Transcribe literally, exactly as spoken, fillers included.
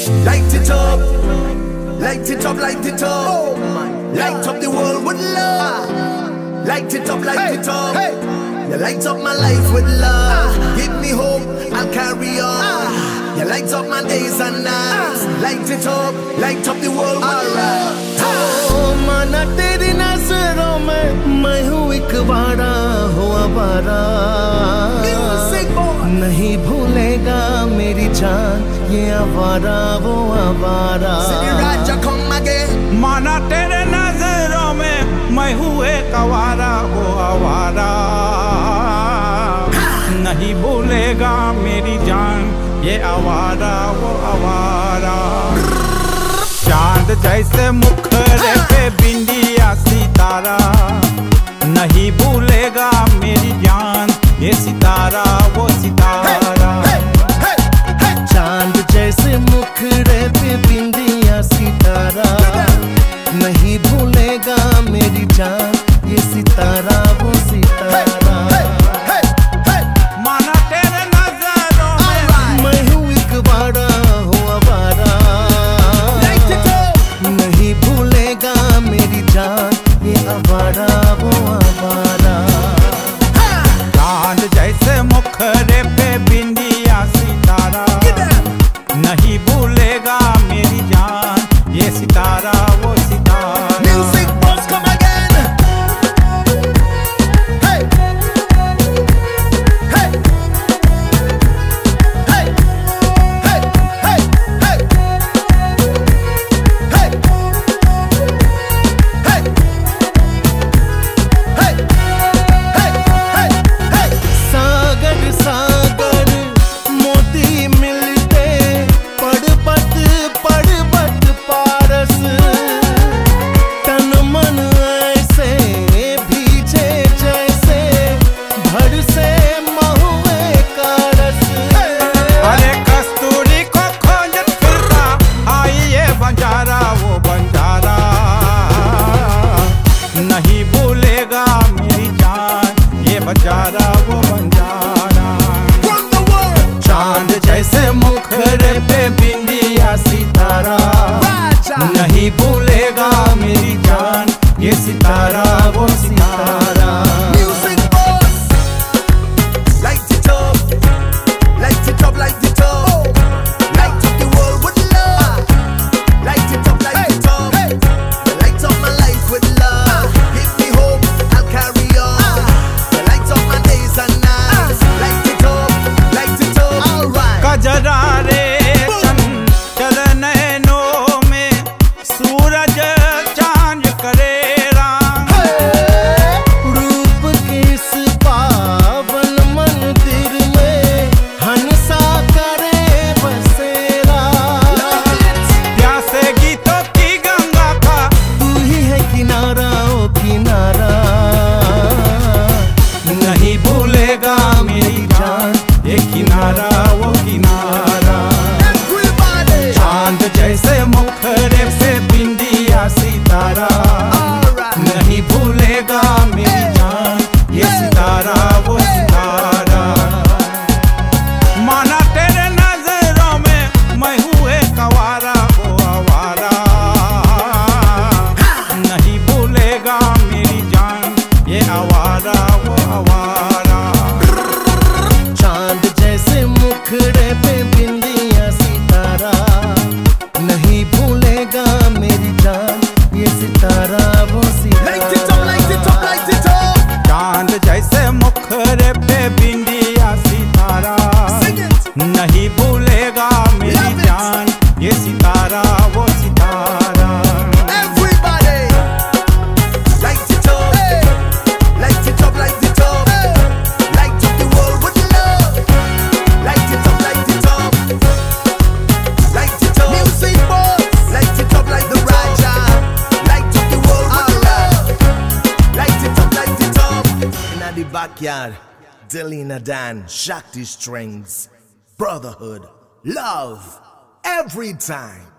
Light it up, light it up, light it up. Light up the world with love. Light it up, light it up. You light up my life with love. Give me hope, I'll carry on. You light up my days and nights. Light it up, light up the world with love. Oh माना तेरी नजरों में मैं हूँ एक वारा हो आवारा, नहीं भूलेगा मेरी जान ये आवारा वो आवारा। माना तेरे नजरों में मैं हूँ एक आवारा वो आवारा, नहीं भूलेगा मेरी जान ये आवारा वो आवारा। चांद जैसे मुखरे पे बिंदिया सितारा, नहीं भूलेगा मेरी जान ये सितारा वो सितारा। चांद जैसे मुखरे पे बिंदिया सितारा, नहीं भूलेगा मेरी जान ये सितारा वो सितारा। माना तेरे नजरों में मैं हूँ एक वारा हो आवारा, नहीं भूलेगा मेरी जान ये आवारा वो आवारा। चांद जैसे मुखरे पे बिंदिया सितारा, नहीं भूलेगा मेरी जान ये सितारा वो सितारा। Music boss come again. Hey, hey, hey, hey, hey, hey, hey, hey, hey, hey, hey. Sagar Sagar मोती मिलते पर्वत पर्वत पारस, तन मन ऐसे भीजे जैसे भर से महुए का रस। अरे कस्तूरी को खोजत फिरता आई ये बंजारा वो बंजारा, नहीं भूलेगा मेरी जान ये बंजारा वो बंजारा। Run the world. चांद जैसे मुखरे पे बिंदिया सितारा, नहीं भूलेगा मेरी जान ये सितारा वो सितारा। Music boss. Light it up, light it up, light it up. Light up the world with love. Light it up, light it up. You light up my life with love. Give me hope, I'll carry on. You light up my days and nights. Light it up, light it up. Alright. कजरा रे चंचल नैनों में सूरज चांद करे राम, रूप किस पावन मंदिर में हंसा करे बसेरा। प्यासे गीतों की गंगा का तू ही है किनारा ओ किनारा, नहीं भूलेगा मेरी जान ये किनारा वो किनारा। Everybody. चांद जैसे मुखरे से बिंदिया सितारा, Alright. नहीं भूलेगा मेरी जान ये सितारा वो सितारा। माना तेरे नजरों में मैं हूँ एक आवारा वो आवारा, नहीं भूलेगा मेरी जान ये आवारा वो आवारा। चांद जैसे मुखड़े पे बिंदिया सितारा, नहीं भूलेगा मेरी जान ये सितारा वो Light it up, light it up, light it up. चांद जैसे मुखरे पे बिंदिया सितारा, Sing it. नहीं भूलेगा मेरी Love it. जान ये सितारा वो सितारा। Everybody. Light it up. Light it up, light it up. Light up the world with love. Light it up, light it up. Light it up. Music boss. Light it up like the Raja. Light up the world with love. Light it up, light it up. In the backyard, Delina Dan, Shakti Strings. Brotherhood, love, every time.